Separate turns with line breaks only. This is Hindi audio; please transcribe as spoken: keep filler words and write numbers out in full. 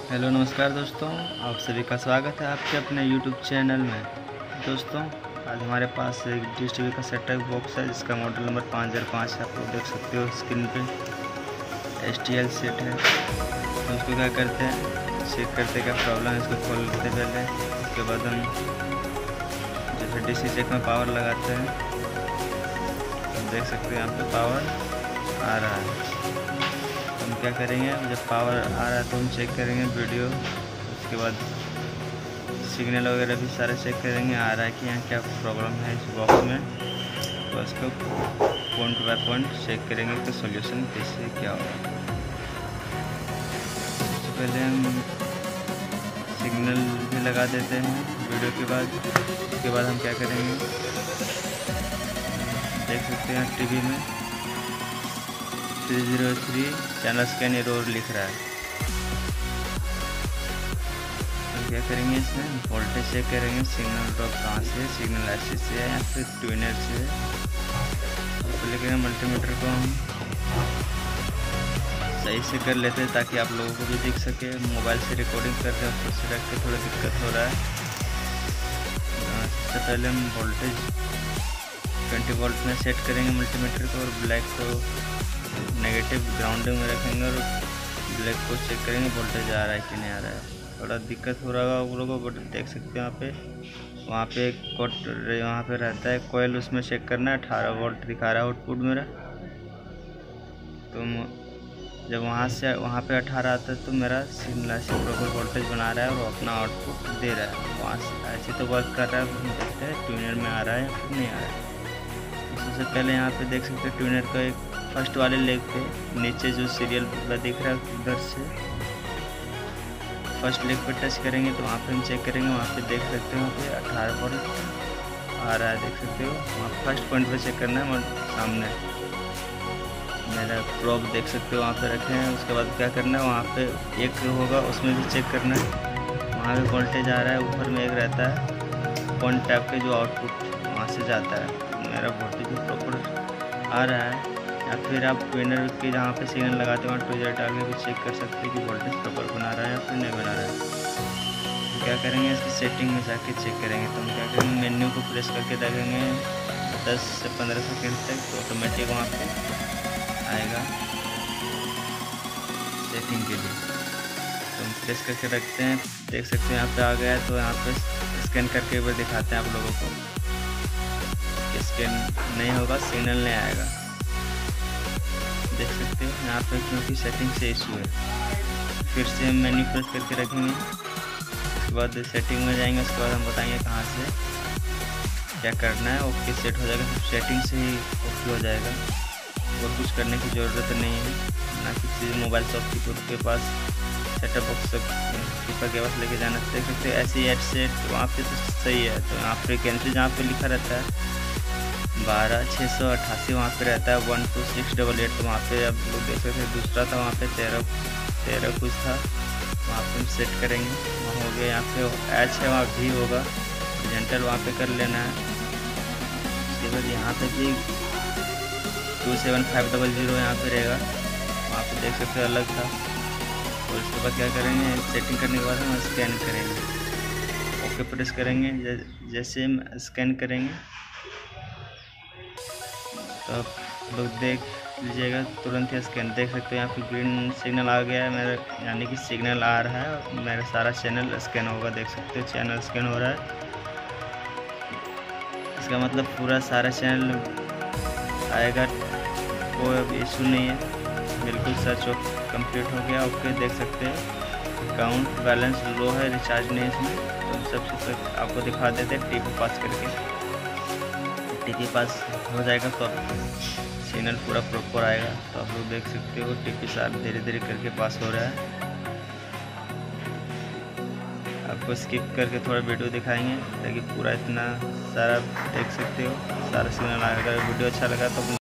हेलो नमस्कार दोस्तों, आप सभी का स्वागत है आपके अपने यूट्यूब चैनल में। दोस्तों, आज हमारे पास एक डिश टीवी का सेट टॉप बॉक्स है जिसका मॉडल नंबर पाँच हज़ार पाँच है। आप लोग देख सकते हो स्क्रीन पे एच टी एल सेट है। तो उसको क्या करते हैं, चेक करते क्या प्रॉब्लम है, इसको खोल लेते पहले। उसके बाद हम जैसे डी सी चेक में पावर लगाते हैं, हम देख सकते हैं यहाँ पे पावर आ रहा है। हम क्या करेंगे, जब पावर आ रहा है तो हम चेक करेंगे वीडियो। उसके बाद सिग्नल वगैरह भी सारे चेक करेंगे, आ रहा है कि यहाँ क्या प्रॉब्लम है इस बॉक्स में। तो उसको पॉइंट बाय पॉइंट चेक करेंगे कि सॉल्यूशन कैसे क्या होगा। सबसे पहले हम सिग्नल भी लगा देते हैं वीडियो के बाद। उसके बाद हम क्या करेंगे, देख सकते हैं टीवी में three zero three channel scan error लिख रहा है। हम क्या करेंगे, इसमें वोल्टेज चेक करेंगे, सिग्नल ड्रॉप कहाँ से, सिग्नल ऐसे से है या फिर ट्यूनर से है। तो लेकिन मल्टीमीटर को हम सही से कर लेते हैं ताकि आप लोगों को भी दिख सके। मोबाइल से रिकॉर्डिंग कर रहे हैं, उससे रख के थोड़ा दिक्कत हो रहा है। सबसे पहले हम वोल्टेज ट्वेंटी वोल्ट में सेट करेंगे मल्टीमीटर को, और ब्लैक को नेगेटिव ग्राउंडिंग में रखेंगे और ब्लैक को चेक करेंगे वोल्टेज आ रहा है कि नहीं आ रहा है। थोड़ा दिक्कत हो रहा होगा आप लोगों को, बट देख सकते हैं वहाँ पे वहाँ पे एक कोट वहाँ पे रहता है कोयल, उसमें चेक करना है। अठारह वोल्ट दिखा रहा है आउटपुट मेरा। तो जब वहाँ से वहाँ पे अठारह आता है तो मेरा सिग्नल ऐसे प्रॉपर वोल्टेज बना रहा है और अपना आउटपुट दे रहा है। वहाँ से ऐसे तो वर्क कर रहा है, देखते हैं ट्यूनर में आ रहा है या फिर नहीं आ रहा है। सबसे पहले यहाँ पे देख सकते हैं ट्यूनर का एक फर्स्ट वाले लेग पे नीचे जो सीरियल दिख रहा है उधर से फर्स्ट लेग पे टच करेंगे तो वहाँ पे हम चेक करेंगे। वहाँ पे देख सकते हो वहाँ पे अठारह वोल्ट आ रहा है, देख सकते हो। वहाँ फर्स्ट पॉइंट पे चेक करना है, सामने मेरा प्रोब देख सकते हो वहाँ पे रखे हैं। उसके बाद क्या करना है, वहाँ पे एक होगा उसमें भी चेक करना है। वहाँ पे वोल्टेज आ रहा है, ऊपर में एक रहता है पॉइंट टाइप के जो आउटपुट वहाँ से जाता है। मेरा वोल्टेज भी प्रॉपर आ रहा है। या फिर आप ट्यूनर के जहाँ पे सिग्नल लगाते हो वहाँ ट्विजर डाल के भी चेक कर सकते हैं कि वोल्टेज प्रॉपर बना रहा है या फिर नहीं बना रहा है। तो क्या करेंगे, इसकी सेटिंग में जाके चेक करेंगे। तो हम क्या करेंगे, मेन्यू को प्रेस करके देखेंगे दस से पंद्रह सेकेंड तक, तो ऑटोमेटिक वहाँ पे आएगा सेटिंग के लिए। तो हम प्रेस करके रखते हैं, देख सकते हैं यहाँ पे आ गया है। तो यहाँ पे स्कैन करके भी दिखाते हैं आप लोगों को कि स्कैन नहीं होगा, सिग्नल नहीं आएगा। देख सकते हैं यहाँ पे क्योंकि सेटिंग से इशू है। फिर से हम मेन्यू प्रेस करके रखेंगे, उसके बाद सेटिंग में जाएंगे। उसके बाद हम बताएंगे कहाँ से क्या करना है। ओके सेट हो जाएगा, सेटिंग से ही ओके हो जाएगा और कुछ करने की ज़रूरत नहीं है। ना किसी मोबाइल शॉपकीपर के पास सेटअप बॉक्स कीपर के पास लेके जाना। देख सकते हैं ऐसी एड सेट वहाँ पे तो सही है। तो यहाँ फ्रिक्वेंसी जहाँ पे लिखा रहता है बारह छः सौ अट्ठासी वहाँ पे रहता है one two six double eight. तो वहाँ पे आप लोग देख सकते हैं दूसरा था, वहाँ पे तेरह तेरह कुछ था, वहाँ पे हम सेट करेंगे। वहाँ हो गया, यहाँ पे एच है वहाँ भी होगा, जेंटल वहाँ पे कर लेना है। उसके बाद यहाँ पे भी two seven five double zero यहाँ पे रहेगा, वहाँ पे देख सकते हो अलग था। और उसके बाद क्या करेंगे, सेटिंग करने के बाद हम स्कैन करेंगे। ओके प्रेस करेंगे, जैसे हम स्कैन करेंगे तो आप लोग देख लीजिएगा तुरंत ही स्कैन। देख सकते हो यहाँ पे ग्रीन सिग्नल आ गया है मेरा, यानी कि सिग्नल आ रहा है और मेरा सारा चैनल स्कैन होगा। देख सकते हो चैनल स्कैन हो रहा है, इसका मतलब पूरा सारा चैनल आएगा, कोई अब इशू नहीं है। बिल्कुल सर्च कंप्लीट हो गया। ओके देख सकते हैं अकाउंट बैलेंस लो है, रिचार्ज नहीं इसमें। तो सबसे तक आपको दिखा देते हैं टीपी पास करके, टीपी पास हो जाएगा तो सिग्नल पूरा प्रॉपर आएगा। तो आप लोग देख सकते हो टीपी सार धीरे धीरे करके पास हो रहा है। आपको स्किप करके थोड़ा वीडियो दिखाएंगे ताकि पूरा इतना सारा देख सकते हो, सारा सिग्नल आएगा। अगर वीडियो अच्छा लगा तो